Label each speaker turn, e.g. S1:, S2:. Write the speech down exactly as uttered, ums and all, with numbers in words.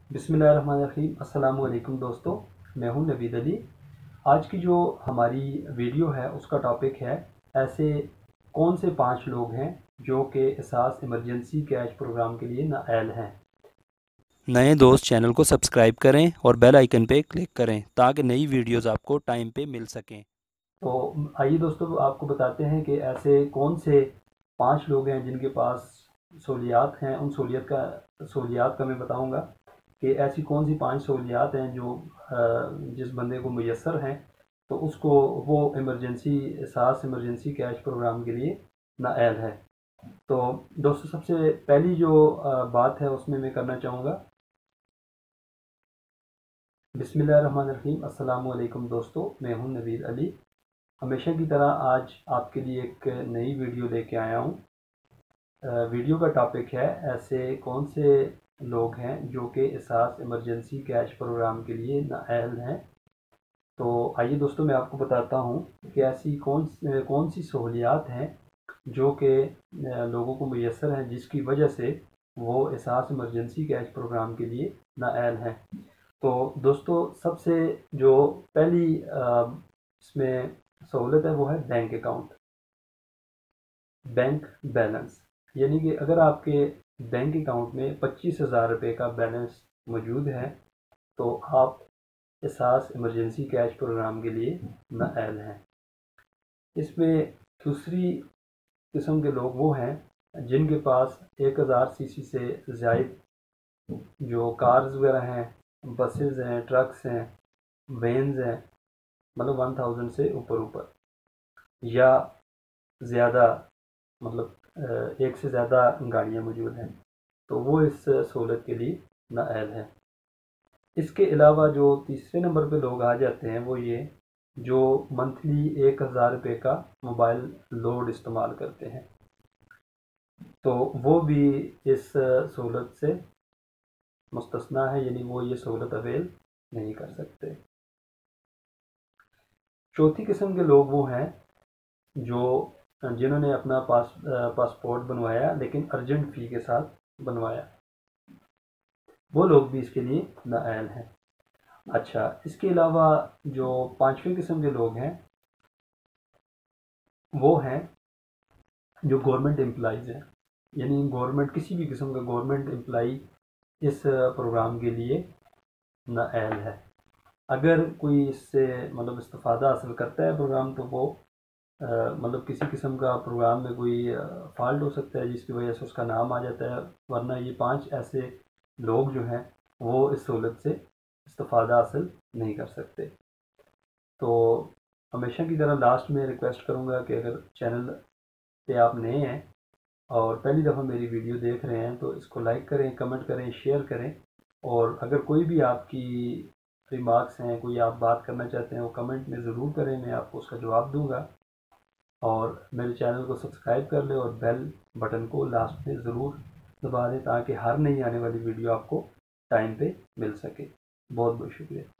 S1: बिस्मिल्लाहिर्रहमानिर्रहीम। अस्सलाम वालेकुम दोस्तों, मैं हूं नवीद अली। आज की जो हमारी वीडियो है उसका टॉपिक है ऐसे कौन से पांच लोग हैं जो कि एहसास इमरजेंसी कैश प्रोग्राम के लिए नाअहल हैं।
S2: नए दोस्त चैनल को सब्सक्राइब करें और बेल आइकन पे क्लिक करें ताकि नई वीडियोस आपको टाइम पे मिल सकें।
S1: तो आइए दोस्तों, आपको बताते हैं कि ऐसे कौन से पांच लोग हैं जिनके पास सहूलियात हैं। उन सहूलियत का सहूलियात का मैं बताऊंगा कि ऐसी कौन सी पांच सहूलियात हैं जो अ, जिस बंदे को मुयस्सर हैं तो उसको वो इमरजेंसी एहसास इमरजेंसी कैश प्रोग्राम के लिए नाअहल है। तो दोस्तों, सबसे पहली जो अ, बात है उसमें मैं करना चाहूँगा। बिस्मिल्लाहिर्रहमानिर्रहीम। अस्सलाम वालेकुम दोस्तों, मैं हूं नवीद अली। हमेशा की तरह आज आपके लिए एक नई वीडियो लेके आया हूं। अ, वीडियो का टॉपिक है ऐसे कौन से लोग हैं जो कि एहसास इमरजेंसी कैश प्रोग्राम के लिए नाअहल हैं। तो आइए दोस्तों, मैं आपको बताता हूं कि ऐसी कौन कौन सी सहूलियात हैं जो कि अ, लोगों को मुयस्सर हैं जिसकी वजह से वो एहसास इमरजेंसी कैश प्रोग्राम के लिए नाअहल हैं। तो दोस्तों, सबसे जो पहली अ, इसमें सहूलत है वो है बैंक अकाउंट, बैंक बैलेंस। यानी कि अगर आपके बैंक अकाउंट में पच्चीस हज़ार रुपये का बैलेंस मौजूद है तो आप एहसास इमरजेंसी कैश प्रोग्राम के लिए नाअहल हैं। इसमें दूसरी किस्म के लोग वो हैं जिनके पास एक हज़ार सीसी से ज़ायद जो कार्स वगैरह हैं, बसेस हैं, ट्रक्स हैं, वेन्स हैं, मतलब वन थाउजेंड से ऊपर ऊपर या ज़्यादा, मतलब अ, एक से ज़्यादा गाड़ियाँ मौजूद हैं तो वो इस सहूलत के लिए नाअहल है। इसके अलावा जो तीसरे नंबर पे लोग आ जाते हैं वो ये जो मंथली एक हज़ार रुपये का मोबाइल लोड इस्तेमाल करते हैं, तो वो भी इस सहूलत से मुस्तस्ना है, यानी वो ये सहूलत अवेल नहीं कर सकते। चौथी किस्म के लोग वो हैं जो जिन्होंने अपना पास पासपोर्ट बनवाया लेकिन अर्जेंट फ़ी के साथ बनवाया, वो लोग भी इसके लिए नाअहल हैं। अच्छा, इसके अलावा जो पांचवी किस्म के लोग हैं वो हैं जो गवर्नमेंट एम्प्लॉइज़ हैं, यानी गवर्नमेंट किसी भी किस्म का गवर्नमेंट एम्प्लॉई इस प्रोग्राम के लिए नाअहल है। अगर कोई इससे मतलब इस्तिफ़ादा हासिल करता है प्रोग्राम तो वो अ, मतलब किसी किस्म का प्रोग्राम में कोई फॉल्ट हो सकता है जिसकी वजह से उसका नाम आ जाता है, वरना ये पांच ऐसे लोग जो हैं वो इस सहूलत से इस्तिफ़ादा हासिल नहीं कर सकते। तो हमेशा की तरह लास्ट में रिक्वेस्ट करूँगा कि अगर चैनल पे आप नए हैं और पहली दफ़ा मेरी वीडियो देख रहे हैं तो इसको लाइक करें, कमेंट करें, शेयर करें। और अगर कोई भी आपकी रिमार्क्स हैं, कोई आप बात करना चाहते हैं वो कमेंट में ज़रूर करें, मैं आपको उसका जवाब दूँगा। और मेरे चैनल को सब्सक्राइब कर लें और बेल बटन को लास्ट में ज़रूर दबा दें ताकि हर नई आने वाली वीडियो आपको टाइम पे मिल सके। बहुत बहुत शुक्रिया।